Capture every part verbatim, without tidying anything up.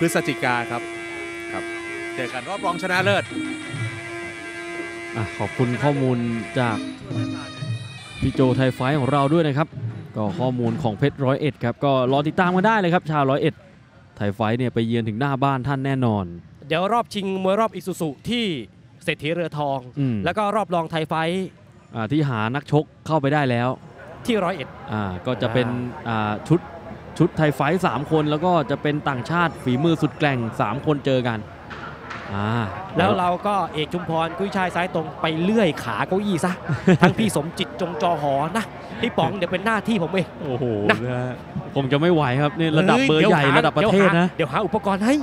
ฤศจิกาครับครับเจอกันรอบรองชนะเลิศขอบคุณข้อมูลจากพี่โจไทยไฟของเราด้วยนะครับก็ข้อมูลของเพชรร้อยเอ็ดครับก็รอติดตามกันได้เลยครับชาวร้อยเอ็ดไทยไฟเนี่ยไปเยือนถึงหน้าบ้านท่านแน่นอนเดี๋ยวรอบชิงมวยรอบอิซูซุที่เศรษฐีเรือทองแล้วก็รอบรองไทยไฟที่หานักชกเข้าไปได้แล้วที่ร้อยเอ็ดก็จะเป็นชุดชุดไทยไฟสามคนแล้วก็จะเป็นต่างชาติฝีมือสุดแกร่งสามคนเจอกันแล้วเราก็เอกชุมพรกุ้ยชายซ้ายตรงไปเลื่อยขาเก้าอี้ซะ ทั้งพี่สมจิตจงจอหอนะพี่ป๋องเดี๋ยวเป็นหน้าที่ผมเองโอ้โหนะผมจะไม่ไหวครับนี่ระดับเบอร์ใหญ่ระดับประเทศนะเดี๋ยวหาอุปกรณ์ให้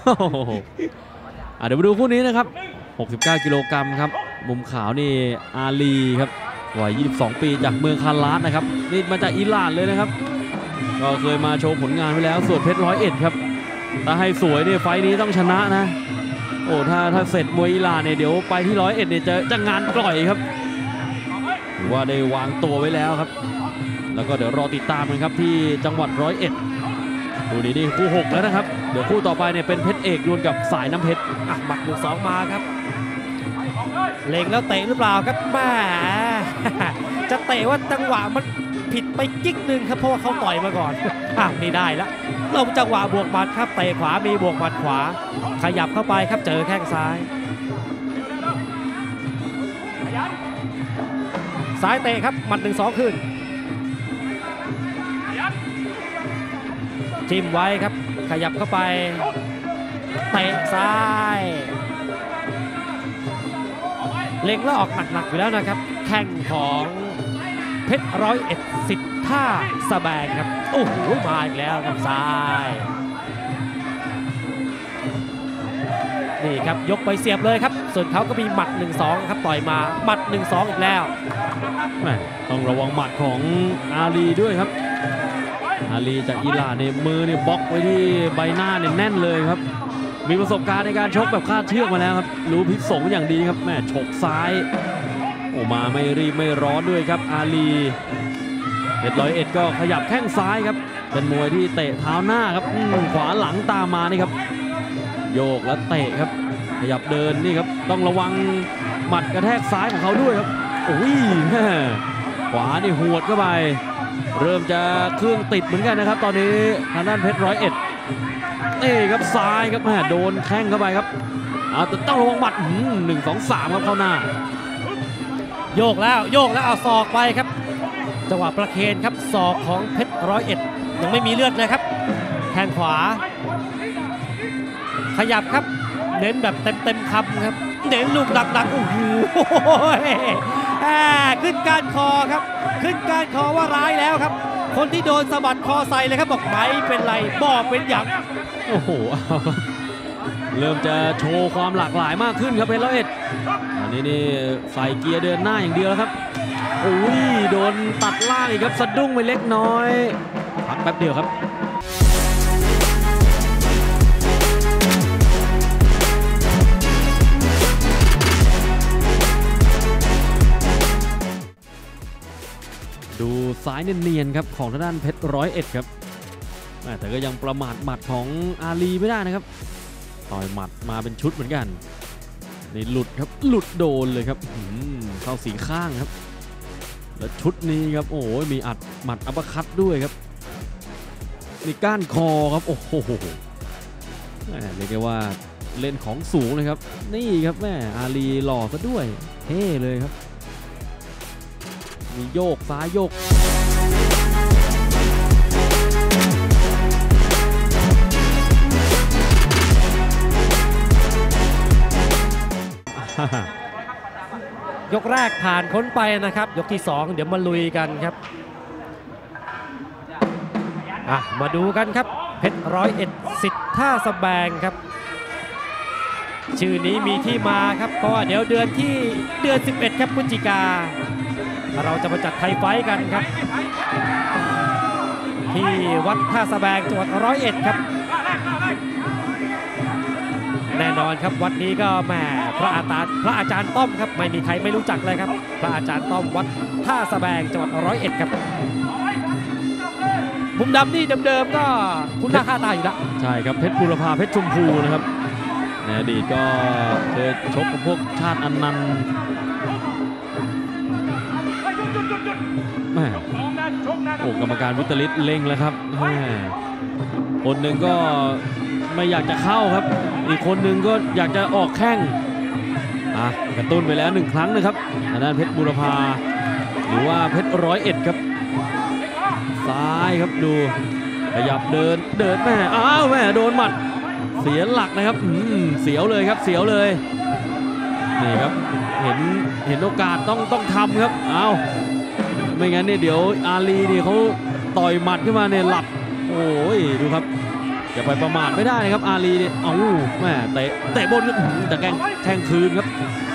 เดี๋ยวมาดูคู่นี้นะครับหกสิบเก้ากิโลกรัมครับมุมขาวนี่อาลีครับวัยยี่สิบสองปีจากเมืองคาราสนะครับนี่มาจากอิหร่านเลยนะครับก็เคยมาโชว์ผลงานไว้แล้วส่วนเพชรร้อยเอ็ดครับถ้าให้สวยเนี่ยไฟนี้ต้องชนะนะโอ้ถ้าถ้าเสร็จมวยอิหร่านเนี่ยเดี๋ยวไปที่ร้อยเอ็ดเนี่ยจะจะงานกล่อยครับถือว่าได้วางตัวไว้แล้วครับแล้วก็เดี๋ยวรอติดตามกันครับที่จังหวัดร้อยเอ็ดดูนี่นี่คู่หกแล้วนะครับเดี๋ยวคู่ต่อไปเนี่ยเป็นเพชรเอกดวลกับสายน้ำเพชรอ่ะหมัดหนึ่งสองมาครับเล็งแล้วเตะหรือเปล่าครับแม่จะเตะว่าจังหวะมันผิดไปกิ๊กหนึ่งครับเพราะว่าเขาต่อยมาก่อนอ่ะนี่ได้แล้วลงจังหวะบวกหมัดครับเตะขวามีบวกหมัดขวาขยับเข้าไปครับเจอแข้งซ้ายซ้ายเตะครับหมัดหนึ่งสองขึ้นจิ้มไว้ครับขยับเข้าไปเตะซ้ายเล็งแล้วออกหนักๆอยู่แล้วนะครับแข้งของเพชรร้อยเอ็ดสิทธิ์ท่าสแบงครับโอ้โหมาอีกแล้วครับซ้ายนี่ครับยกไปเสียบเลยครับส่วนเขาก็มีหมัด หนึ่งสอง ครับต่อยมาหมัด หนึ่งสอง อีกแล้วต้องระวังหมัดของอาลีด้วยครับอาลีจากอิหร่านเนี่ยมือเนี่ยบล็อกไว้ที่ใบหน้าเนี่ยแน่นเลยครับมีประสบการณ์ในการชกแบบคาดเชือกมาแล้วครับรู้พิษสงอย่างดีครับแม่ฉกซ้ายโอ้มาไม่รีบไม่ร้อนด้วยครับอาลีเพชรร้อยเอ็ดก็ขยับแข้งซ้ายครับเป็นมวยที่เตะเท้าหน้าครับขวาหลังตามมานี่ครับโยกแล้วเตะครับขยับเดินนี่ครับต้องระวังหมัดกระแทกซ้ายของเขาด้วยครับโอ้ยขวานี่หวดเข้าไปเริ่มจะเครื่องติดเหมือนกันนะครับตอนนี้ทางด้านเพชรร้อยเอ็ดนี่ครับซ้ายครับแม่โดนแข้งเข้าไปครับเอาแต่ต้องระวังหมัดหนึ่งสองสามครับเข้าหน้าโยกแล้วโยกแล้วเอาศอกไปครับจังหวะประเคนครับศอกของเพชรร้อยเอ็ดยังไม่มีเลือดเลยครับแข้งขวาขยับครับเน้นแบบเต็มเต็มคำครับเน้นลูกหนักๆโอ้โหขึ้นก้านคอครับขึ้นก้านคอว่าร้ายแล้วครับคนที่โดนสะบัดคอใส่เลยครับบอกไม่เป็นไรบอกเป็นอย่างโอ้โหเริ่มจะโชว์ความหลากหลายมากขึ้นครับเพชรร้อยเอ็ดอันนี้นี่ใส่เกียร์เดินหน้าอย่างเดียวแล้วครับโอ้ยโดนตัดล่างอีกครับสะดุ้งไปเล็กน้อยพักแป๊บเดียวครับดูซ้ายเนียนๆครับของทางด้านเพชรร้อยเอ็ดครับแต่ก็ยังประมาทหมัดของอาลีไม่ได้นะครับต่อยหมัดมาเป็นชุดเหมือนกันนี่หลุดครับหลุดโดนเลยครับเข้าสีข้างครับแล้วชุดนี้ครับโอ้ยมีอัดหมัดอัปคัตด้วยครับนี่ก้านคอครับโอ้โหเรียกได้ว่าเล่นของสูงเลยครับนี่ครับแม่อาลีหล่อซะด้วยเท่เลยครับมีโยกซ้ายโยกยกแรกผ่านพ้นไปนะครับยกที่สองเดี๋ยวมาลุยกันครับอ่ะมาดูกันครับเพชรร้อยเอ็ดสิทธิ์ท่าสแบงครับชื่อนี้มีที่มาครับเพราะว่าเดี๋ยวเดือนที่เดือนสิบเอ็ดครับพฤศจิกาเราจะมาจัดไทยไฟท์กันครับที่วัดท่าสแบงจังหวัดร้อยเอ็ดครับแน่นอนครับวัดนี้ก็แหมพระอาจารย์พระอาจารย์ต้อมครับไม่มีใครไม่รู้จักเลยครับพระอาจารย์ต้อมวัดท่าสแบงจังหวัดร้อยเอ็ดครับมุมดำนี่เดิมๆก็คุณหน้าค่าตาอยู่แล้วใช่ครับเพชรบุรพาเพชรชมพูนะครับในอดีตก็เคยชกกับพวกชาติอนันต์แม่โอ้กรรมการวิตลิตเล็งแล้วครับแม่คนหนึ่งก็ไม่อยากจะเข้าครับอีกคนหนึ่งก็อยากจะออกแข้งอ่ะกระตุ้นไปแล้วหนึ่งครั้งนะครับทางด้านเพชรบุรพาหรือว่าเพชรร้อยเอ็ดครับซ้ายครับดูขยับเดินเดินแม่อ้าวแม่โดนหมัดเสียหลักนะครับอืมเสียวเลยครับเสียวเลยนี่ครับเห็นเห็นโอกาสต้องต้องทำครับเอาไม่งั้นเนี่ยเดี๋ยวอาลีนี่เขาต่อยหมัดขึ้นมาเนี่ยหลับโอ้ยดูครับอย่าไปประมาทไม่ได้นะครับอาลีเนี่ยเอ้าแม่เตะเตะบนแต่แกงแทงคืนครับ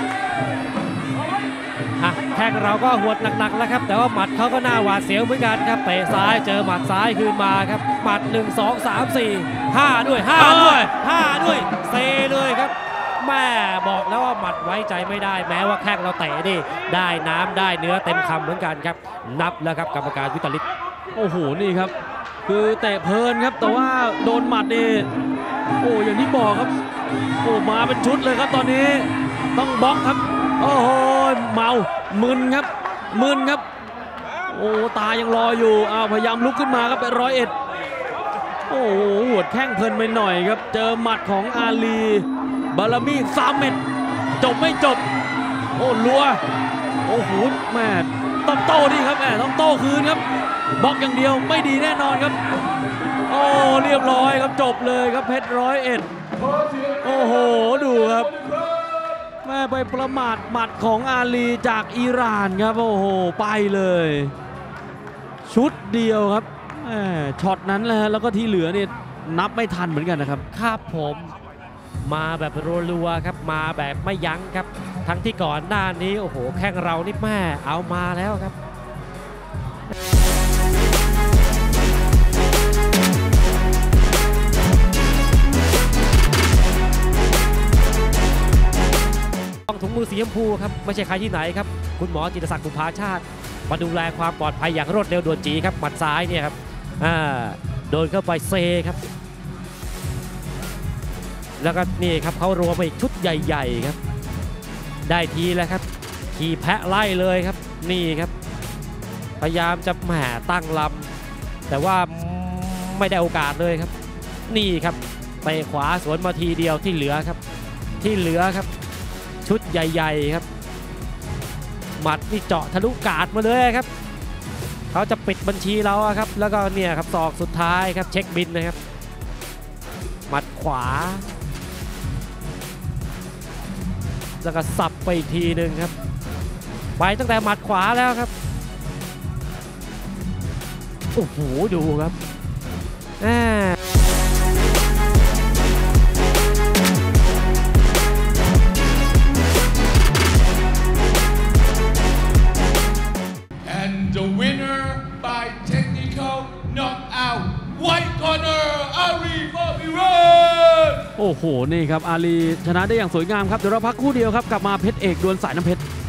อ่ะแข้งเราก็หวดหนักๆแล้วครับแต่ว่าหมัดเขาก็น่าหวาดเสียวเหมือนกันครับเตะซ้ายเจอหมัดซ้ายคืนมาครับหมัดหนึ่งสองสามสี่ห้าด้วยห้าด้วยห้าด้วยเซเลยครับแม่บอกแล้วว่าหมัดไว้ใจไม่ได้แม้ว่าแข้งเราเตะนี่ได้น้ำได้เนื้อเต็มคำเหมือนกันครับนับแล้วครับกรรมการวิตลิตโอ้โหนี่ครับคือเตะเพลินครับแต่ว่าโดนหมัดนี่โอ้อย่างที่บอกครับโอ้มาเป็นชุดเลยครับตอนนี้ต้องบล็อกครับโอ้โหเมามึนครับมึนครับโอ้ตายังรออยู่อ้าวพยายามลุกขึ้นมาครับเป็นร้อยเอ็ดโอ้โหหัวแข้งเพลินไปหน่อยครับเจอหมัดของอาลีบารมีสามเม็ดจบไม่จบโอ้ลัวโอ้โหแม่ต้องโต้ดิครับแม่ต้องโต้คืนครับบล็อกอย่างเดียวไม่ดีแน่นอนครับโอ้เรียบร้อยครับจบเลยครับเพชรร้อยเอ็ดโอ้โหดูครับแม่ไปประมาทหมัดของอาลีจากอิหร่านครับโอ้โหไปเลยชุดเดียวครับช็อตนั้นแหละแล้วก็ที่เหลือเนี่ยนับไม่ทันเหมือนกันนะครับครับผมมาแบบรัวๆครับมาแบบไม่ยั้งครับทั้งที่ก่อนหน้านี้โอ้โหแข้งเรานี่แม่เอามาแล้วครับถุงมือสีชมพูครับไม่ใช่ใครที่ไหนครับคุณหมอจิตรศักดิ์บุภาชาติมาดูแลความปลอดภัยอย่างรวดเร็วด่วนจีครับหมัดซ้ายเนี่ยครับอ่าโดนเข้าไปเซครับแล้วก็นี่ครับเขารวมมาอีกชุดใหญ่ๆครับได้ทีแล้วครับขี่แพะไล่เลยครับนี่ครับพยายามจะแหมตั้งลำแต่ว่าไม่ได้โอกาสเลยครับนี่ครับเตะขวาสวนมาทีเดียวที่เหลือครับที่เหลือครับชุดใหญ่ๆครับหมัดนี่เจาะทะลุกาดมาเลยครับเขาจะปิดบัญชีเราครับแล้วก็เนี่ยครับศอกสุดท้ายครับเช็คบินนะครับหมัดขวาแล้วก็สับไปอีกทีหนึ่งครับไปตั้งแต่หมัดขวาแล้วครับโอ้โหดูครับอ่า The winner by technical knockout white corner อาลีฟอร์มิเรนโอ้โหนี่ครับอาลีชนะได้อย่างสวยงามครับเดี๋ยวเราพักคู่เดียวครับกลับมาเพชรเอกดวลสายน้ำเพชร